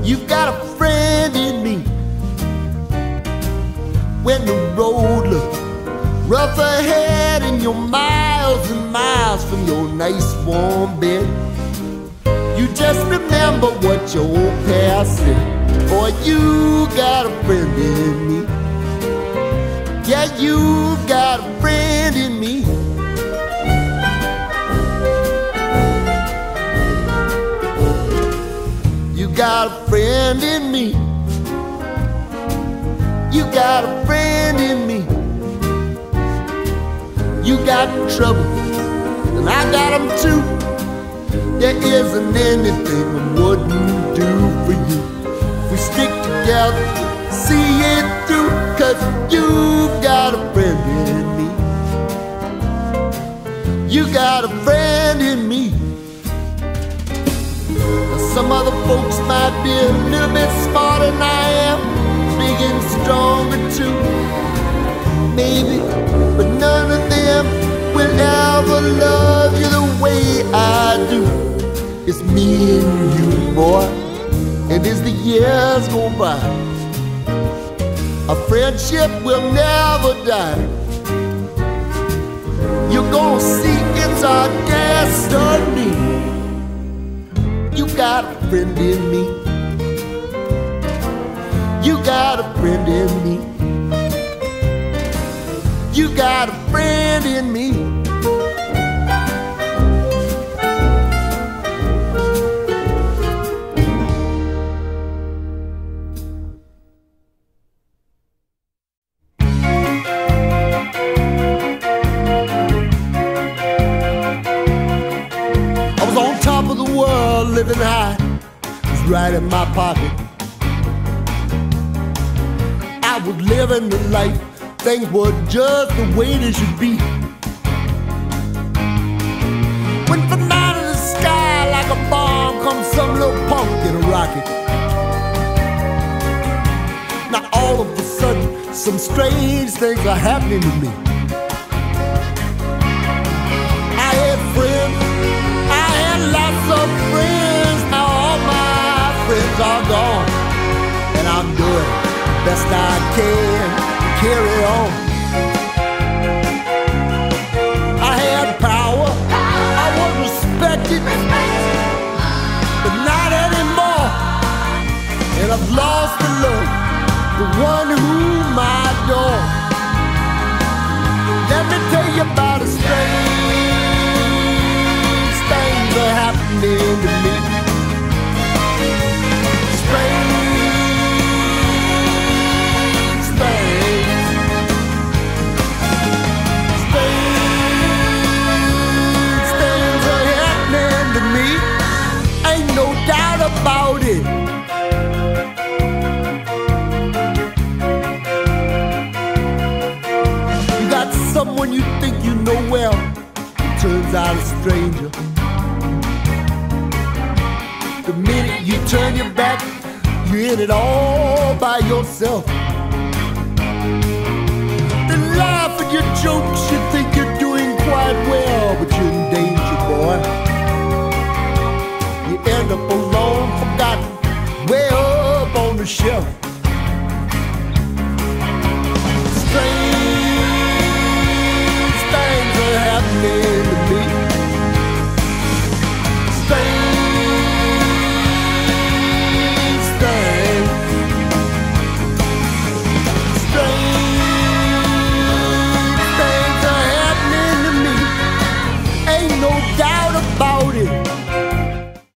You got a friend in me. When the road looks rough ahead and you're miles and miles from your nice warm bed, you just remember what your old past said. Boy, you got a friend in me. Yeah, you got a friend in me. You got a friend in me. You got a friend in me. You got trouble, and I got them too. There isn't anything I wouldn't do for you. If we stick together, see it through, 'cause you got a friend in me. You got a friend in me. Now some other folks might be a little bit smarter than I am, big and stronger too, maybe, but none of them will ever love you the way I do. It's me and you, boy, and as the years go by, our friendship will never die. You're gonna see it's our destiny. You got a friend in me. You got a friend in me. You got a friend in me. I was on top of the world, living high. It was right in my pocket. I was living the life. Things were just the way they should be. When from out of the sky like a bomb comes some little punk in a rocket. Now all of a sudden some strange things are happening to me. I had friends, I had lots of friends. Now all my friends are gone, and I'm doing the best I can. Carry on. I had power, I was respected, but not anymore. And I've lost the love, the one whom I adore. Let me tell you about a strange things are happening to me. Strange doubt about it. You got someone you think you know well, turns out a stranger. The minute you turn your back, you're in it all by yourself. They laugh at your jokes, you think you're doing quite well, but you're in danger, boy. End up alone, forgotten, way up on the shelf.